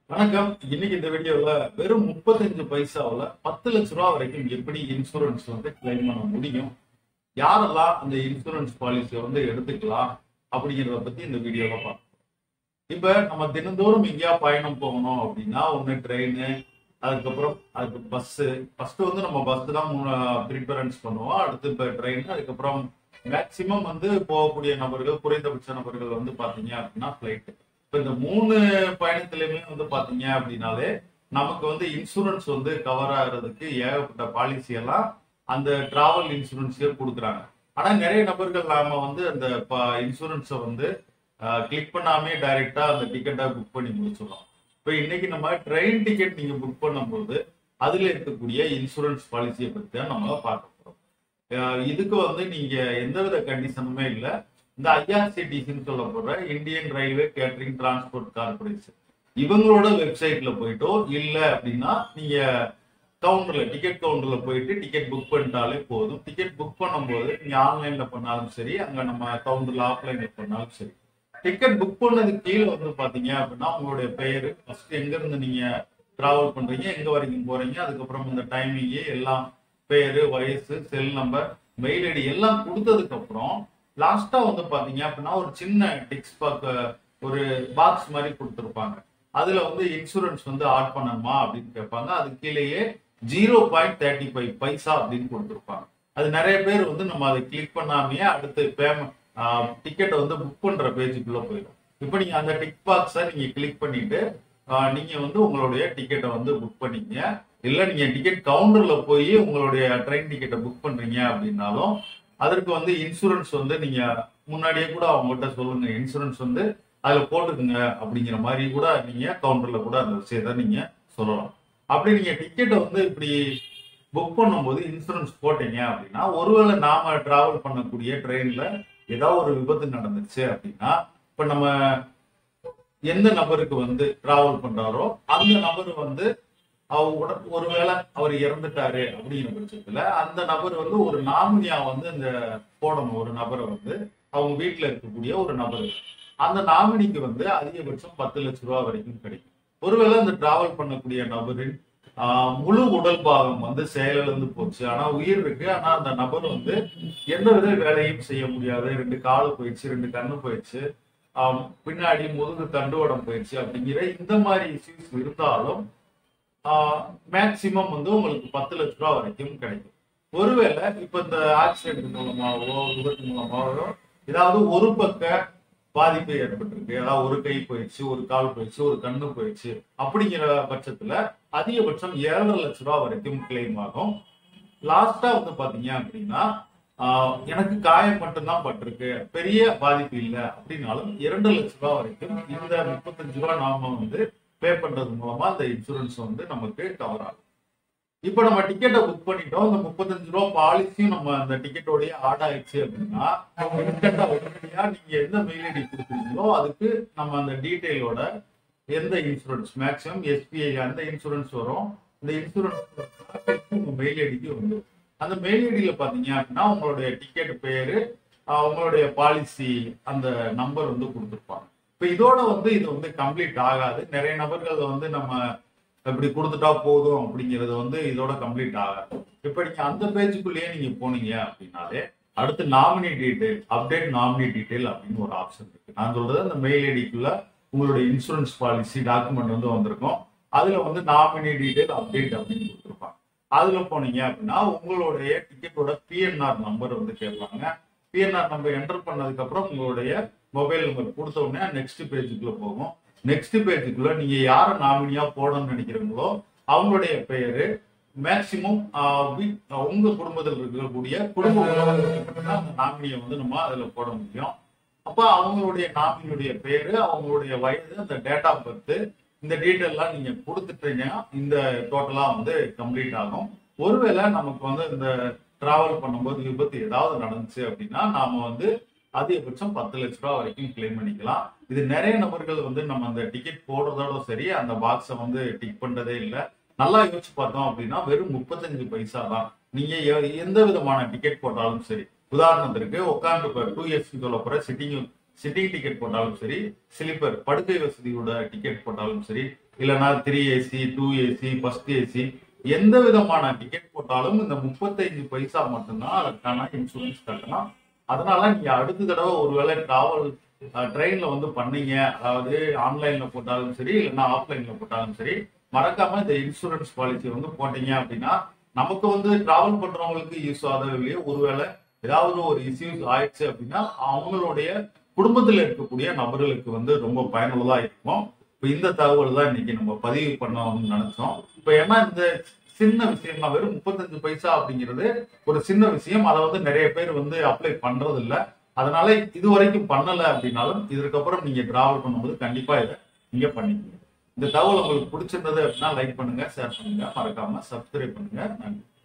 வணக்கம். இன்னைக்கு இந்த வீடியோல வெறும் 35 பைசாவுல 10 லட்ச ரூபா வரைக்கும் எப்படி இன்சூரன்ஸ் வந்து கிளைம் பண்ண முடியும், யாரெல்லாம் அந்த இன்சூரன்ஸ் பாலிசியை வந்து எடுத்துக்கலாம் அப்படிங்கிறத பத்தி இந்த வீடியோல பார்ப்போம். இப்ப நம்ம தினந்தோறும் எங்கேயா பயணம் போகணும் அப்படின்னா ஒண்ணு ட்ரெயின், அதுக்கு பஸ். ஃபர்ஸ்ட் வந்து நம்ம பஸ் தான் ப்ரிஃபரன்ஸ் பண்ணுவோம். அடுத்து இப்ப ட்ரெயின், அதுக்கப்புறம் மேக்சிமம் வந்து போகக்கூடிய நபர்கள், குறைந்தபட்ச நபர்கள் வந்து பாத்தீங்க அப்படின்னா பிளைட். இப்ப இந்த 3 பயணத்திலுமே வந்து பாத்தீங்க அப்படின்னாலே நமக்கு வந்து இன்சூரன்ஸ் வந்து கவர் ஆகுறதுக்கு ஏகப்பட்ட பாலிசி எல்லாம் அந்த டிராவல் இன்சூரன்ஸே கொடுக்குறாங்க. ஆனா நிறைய நபர்கள் நாம வந்து அந்த இன்சூரன்ஸை வந்து கிளிக் பண்ணாமே டைரக்டா அந்த டிக்கெட்டை புக் பண்ணி முடிச்சிடலாம். இப்ப இன்னைக்கு நம்ம ட்ரெயின் டிக்கெட் நீங்க புக் பண்ணும்போது அதுல இருக்கக்கூடிய இன்சூரன்ஸ் பாலிசியை பத்தி தான் நம்ம பார்க்க போறோம். இதுக்கு வந்து நீங்க எந்தவித கண்டிஷனுமே இல்லை. இந்த ஐஆர்சிடிசின்னு சொல்லப்படுற Indian railway catering transport corporation இவங்களோட வெப்சைட்ல போயிட்டோ இல்ல அப்படின்னா நீங்க கவுண்டர்ல டிக்கெட் கவுண்டர்ல போயிட்டு டிக்கெட் புக் பண்ணிட்டாலே போதும். டிக்கெட் புக் பண்ணும்போது நீங்க ஆன்லைன்ல பண்ணாலும் சரி, அங்க நம்ம கவுண்டர்ல ஆஃப்லைன்ல பண்ணாலும் சரி, டிக்கெட் புக் பண்ணதுக்கு கீழே வந்து பாத்தீங்க அப்படின்னா உங்களுடைய பெயர், ஃபர்ஸ்ட் எங்க இருந்து நீங்க டிராவல் பண்றீங்க, எங்க வரைக்கும் போறீங்க, அதுக்கப்புறம் இந்த டைமிங் எல்லாம், பேரு, வயசு, செல் நம்பர், மெயில் ஐடி எல்லாம் கொடுத்ததுக்கு அப்புறம் லாஸ்டா வந்து பாத்தீங்க அப்படின்னா ஒரு சின்ன ஒரு பாக்ஸ் மாதிரி கொடுத்துருப்பாங்க. அதுல வந்து இன்சூரன்ஸ் வந்து ஆட் பண்ணணுமா அப்படின்னு கேட்பாங்க. அது கீழேயே 0.35 பைசா அப்படின்னு கொடுத்துருப்பாங்க. அது நிறைய பேர் வந்து நம்ம அதை கிளிக் பண்ணாமையே அடுத்து பேமெண்ட் டிக்கெட்டை வந்து புக் பண்ற பேஜுக்குள்ள போயிடும். இப்ப நீங்க அந்த டிக் பாக்ஸை நீங்க கிளிக் பண்ணிட்டு நீங்க வந்து உங்களுடைய டிக்கெட்டை வந்து புக் பண்ணீங்க. இல்ல நீங்க டிக்கெட் கவுண்டர்ல போய் உங்களுடைய ட்ரெயின் டிக்கெட்டை புக் பண்றீங்க அப்படின்னாலும் அதற்கு வந்து இன்சூரன்ஸ் வந்து நீங்க முன்னாடியே கூட அவங்ககிட்ட சொல்லுங்க, இன்சூரன்ஸ் வந்து அதுல போட்டுக்குங்க அப்படிங்கிற மாதிரி கூட நீங்க கவுண்டர்ல கூட அந்த விஷயத்த நீங்க சொல்லலாம். அப்படி நீங்க டிக்கெட்டை வந்து இப்படி புக் பண்ணும்போது இன்சூரன்ஸ் போட்டீங்க அப்படின்னா ஒருவேளை நாம டிராவல் பண்ணக்கூடிய ட்ரெயின்ல ஏதாவது ஒரு விபத்து நடந்துச்சு அப்படின்னா, இப்ப நம்ம எந்த நபருக்கு வந்து டிராவல் பண்றாரோ அந்த நபர் வந்து ஒருவேளை அவர் இறந்துட்டாரு அப்படிங்கிற பட்சத்துல அந்த நபர் வந்து ஒரு நாமினியா வந்து இந்த போடணும். ஒரு நபரை வந்து அவங்க வீட்டுல இருக்கக்கூடிய ஒரு நபர், அந்த நாமினிக்கு வந்து அதிகபட்சம் 10 லட்ச ரூபாய் வரைக்கும் கிடைக்கும். ஒருவேளை அந்த டிராவல் பண்ணக்கூடிய நபரின் முழு உடல் பாகம் வந்து செயலிழந்து போச்சு, ஆனா உயிர் இருக்கு, ஆனா அந்த நபர் வந்து எந்த வித வேலையும் செய்ய முடியாது, 2 கால் போயிடுச்சு, 2 கண்ணு போயிடுச்சு, பின்னாடி முதுகு தண்டுவடம் போயிடுச்சு அப்படிங்கிற இந்த மாதிரி இஷ்யூஸ் இருந்தாலும் மேக்சிமம் வந்து உங்களுக்கு 10 லட்ச ரூபாய் வரைக்கும் கிடைக்கும். ஒருவேளை இப்ப இந்த ஆக்சிடென்ட் மூலமாவோ விபத்து மூலமாவோ ஏதாவது ஒரு பக்க பாதிப்பு ஏற்பட்டிருக்கு, அதாவது ஒரு கை போயிடுச்சு, ஒரு கால் போயிடுச்சு, ஒரு கண்ணு போயிடுச்சு அப்படிங்கிற பட்சத்துல அதிகபட்சம் 7.5 லட்ச ரூபாய் வரைக்கும் கிளைம் ஆகும். லாஸ்டா வந்து பாத்தீங்க அப்படின்னா எனக்கு காயம் மட்டும்தான் பட்டிருக்கு, பெரிய பாதிப்பு இல்லை அப்படின்னாலும் 2 லட்ச ரூபாய் வரைக்கும் இந்த 35 ரூபாய் நாம வந்து பே பண்றது மூலமா அந்த இன்சூரன்ஸ் வந்து நமக்கு கவர் ஆகும். இப்ப நம்ம டிக்கெட்டை புக் பண்ணிட்டோம், இந்த 35 ரூபாய் பாலிசியும் நம்ம அந்த டிக்கெட்டோடய ஆட் ஆயிடுச்சு அப்படின்னா உடனடியா நீங்க எந்த மெயில் ஐடி கொடுக்குறீங்களோ அதுக்கு நம்ம அந்த டீட்டெயிலோட எந்த இன்சூரன்ஸ் மேக்சிமம் எஸ்பிஐ அந்த இன்சூரன்ஸ் வரும். இந்த இன்சூரன்ஸ் மெயில் ஐடிக்கு வந்து அந்த மெயில் ஐடியில பாத்தீங்க அப்படின்னா உங்களுடைய டிக்கெட் பேரு, உங்களுடைய பாலிசி அந்த நம்பர் வந்து கொடுத்துருப்பாங்க. இப்ப இதோட வந்து இது வந்து கம்ப்ளீட் ஆகாது. நிறைய நபர்கள் வந்து நம்ம இப்படி கொடுத்துட்டா போதும் அப்படிங்கிறது வந்து இதோட கம்ப்ளீட் ஆகாது. இப்ப நீங்க அந்த பேஜுக்குள்ளேயே நீங்க போனீங்க அப்படின்னாலே அடுத்து nominee detail, update nominee detail அப்படின்னு ஒரு ஆப்ஷன் இருக்கு. நான் சொல்றது அந்த மெயில் ஐடிக்குள்ள உங்களுடைய இன்சூரன்ஸ் பாலிசி டாக்குமெண்ட் வந்து வந்திருக்கும். அதுல வந்து நாமினி டீடைல் அப்டேட் அப்படின்னு கொடுத்துருப்பாங்க. அதுல போனீங்க அப்படின்னா உங்களுடைய டிக்கெட்டோட பிஎன்ஆர் நம்பர் வந்து கேட்பாங்க. பிஎன்ஆர் நம்பர் என்டர் பண்ணதுக்கு அப்புறம் உங்களுடைய மொபைல் நம்பர் கொடுத்த உடனே நெக்ஸ்ட் பேஜுக்குள்ள போகும். நெக்ஸ்ட் பேஜுக்குள்ள நீங்க யார நாமினியா போடணும்னு நினைக்கிறீங்களோ அவங்களுடைய பெயரு, மேக்சிமம் உங்க குடும்பத்தில் இருக்கக்கூடிய குடும்ப உறவினர்கள் அந்த நாமினியை வந்து நம்ம அதுல போட முடியும். அப்ப அவங்களுடைய நாமினியுடைய பேரு, அவங்களுடைய வயது, அந்த டேட் ஆஃப் பர்த், இந்த டீட்டெயில் எல்லாம் நீங்க கொடுத்துட்டீங்கன்னா இந்த டோட்டலா வந்து கம்ப்ளீட் ஆகும். ஒருவேளை நமக்கு வந்து இந்த டிராவல் பண்ணும்போது விபத்து ஏதாவது நடந்துச்சு அப்படின்னா நாம வந்து அதிகபட்சம் 10 லட்ச ரூபாய் வரைக்கும் கிளைம் பண்ணிக்கலாம். இது நிறைய நபர்கள் வந்து நம்ம அந்த டிக்கெட் போடுறதோட சரி அந்த பாக்ஸை வந்து டிக் பண்றதே இல்லை. நல்லா யோசிச்சு பார்த்தோம் அப்படின்னா வெறும் 35 பைசா தான். நீங்க எந்த விதமான டிக்கெட் போட்டாலும் சரி, உதாரணத்திற்கு உட்காந்து 2 சொல்ல போற சிட்டிங் டிக்கெட் போட்டாலும் சரி, ஸ்லீப்பர் படுக்கை வசதியோட டிக்கெட் போட்டாலும் சரி, இல்லைன்னா 3AC 2AC ஃபர்ஸ்ட் ஏசி எந்த விதமான டிக்கெட் போட்டாலும் இந்த 35 பைசா மட்டும்தான் அதற்கான இன்சூரன்ஸ் கட்டணும். அதனால நீங்க அடுத்த தடவை ஒருவேளை டிராவல் ட்ரெயின்ல வந்து பண்ணீங்க, அதாவது ஆன்லைன்ல போட்டாலும் சரி இல்லைன்னா ஆஃப்லைன்ல போட்டாலும் சரி, மறக்காம இந்த இன்சூரன்ஸ் பாலிசி வந்து போட்டீங்க அப்படின்னா நமக்கு வந்து டிராவல் பண்றவங்களுக்கு யூஸ் ஆகுதோ இல்லையோ, ஒருவேளை ஏதாவது ஒரு இஷ்யூஸ் ஆயிடுச்சு அப்படின்னா அவங்களுடைய குடும்பத்தில் இருக்கக்கூடிய நபர்களுக்கு வந்து ரொம்ப பயனுள்ளதா இருக்கும். இப்ப இந்த தகவல் தான் இன்னைக்கு நம்ம பதிவு பண்ணணும்னு நினைச்சோம். இப்ப ஏன்னா இந்த சின்ன விஷயம் தான், வெறும் 35 பைசா அப்படிங்கிறது ஒரு சின்ன விஷயம். அதை வந்து நிறைய பேர் வந்து அப்ளை பண்றது இல்லை. அதனால இது வரைக்கும் பண்ணல அப்படின்னாலும் இதற்கப்புறம் நீங்க டிராவல் பண்ணும்போது கண்டிப்பா இதை நீங்க பண்ணிக்கணும். இந்த தகவல் உங்களுக்கு பிடிச்சிருந்தது அப்படின்னா லைக் பண்ணுங்க, ஷேர் பண்ணுங்க, மறக்காம சப்ஸ்கிரைப் பண்ணுங்க. நன்றி.